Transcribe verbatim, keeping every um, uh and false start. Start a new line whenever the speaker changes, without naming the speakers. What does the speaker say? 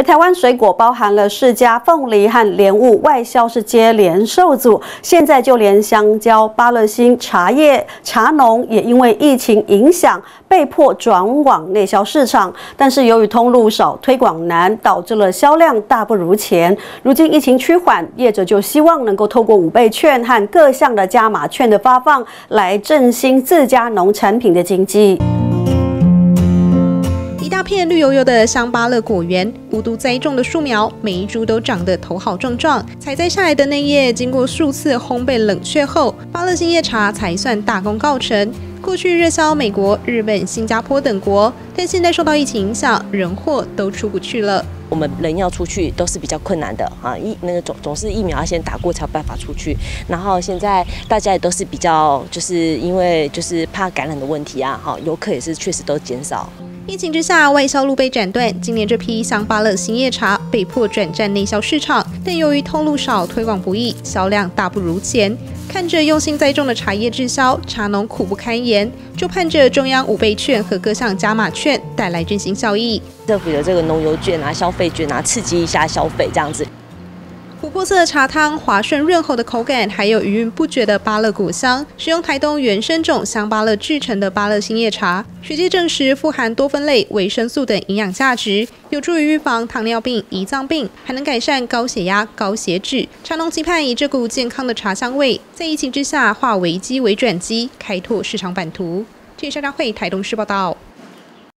台湾水果包含了释迦、凤梨和莲雾，外销是接连受阻。现在就连香蕉、芭乐心、茶叶、茶农也因为疫情影响，被迫转往内销市场。但是由于通路少、推广难，导致了销量大不如前。如今疫情趋缓，业者就希望能够透过五倍券和各项的加码券的发放，来振兴自家农产品的经济。
一大片绿油油的香芭乐果园，无毒栽种的树苗，每一株都长得头好壮壮。采摘下来的嫩叶，经过数次烘焙冷却后，芭乐新叶茶才算大功告成。过去热销美国、日本、新加坡等国，但现在受到疫情影响，人货都出不去了。
我们人要出去都是比较困难的啊，疫那个总总是疫苗要先打过才有办法出去。然后现在大家也都是比较，就是因为就是怕感染的问题啊，哈，游客也是确实都减少。
疫情之下，外销路被斩断，今年这批香芭乐新叶茶被迫转战内销市场，但由于通路少、推广不易，销量大不如前。看着用心栽种的茶叶滞销，茶农苦不堪言，就盼着中央五倍券和各项加码券带来振兴效益。
政府的这个农油券啊、消费券啊，刺激一下消费这样子。
琥珀色的茶汤，滑顺润厚的口感，还有余韵不绝的芭乐果香。使用台东原生种香芭乐制成的芭乐新叶茶，学界证实富含多酚类、维生素等营养价值，有助于预防糖尿病、胰脏病，还能改善高血压、高血脂。茶农期盼以这股健康的茶香味，在疫情之下化危机为转机，开拓市场版图。记者张慧台东市报道。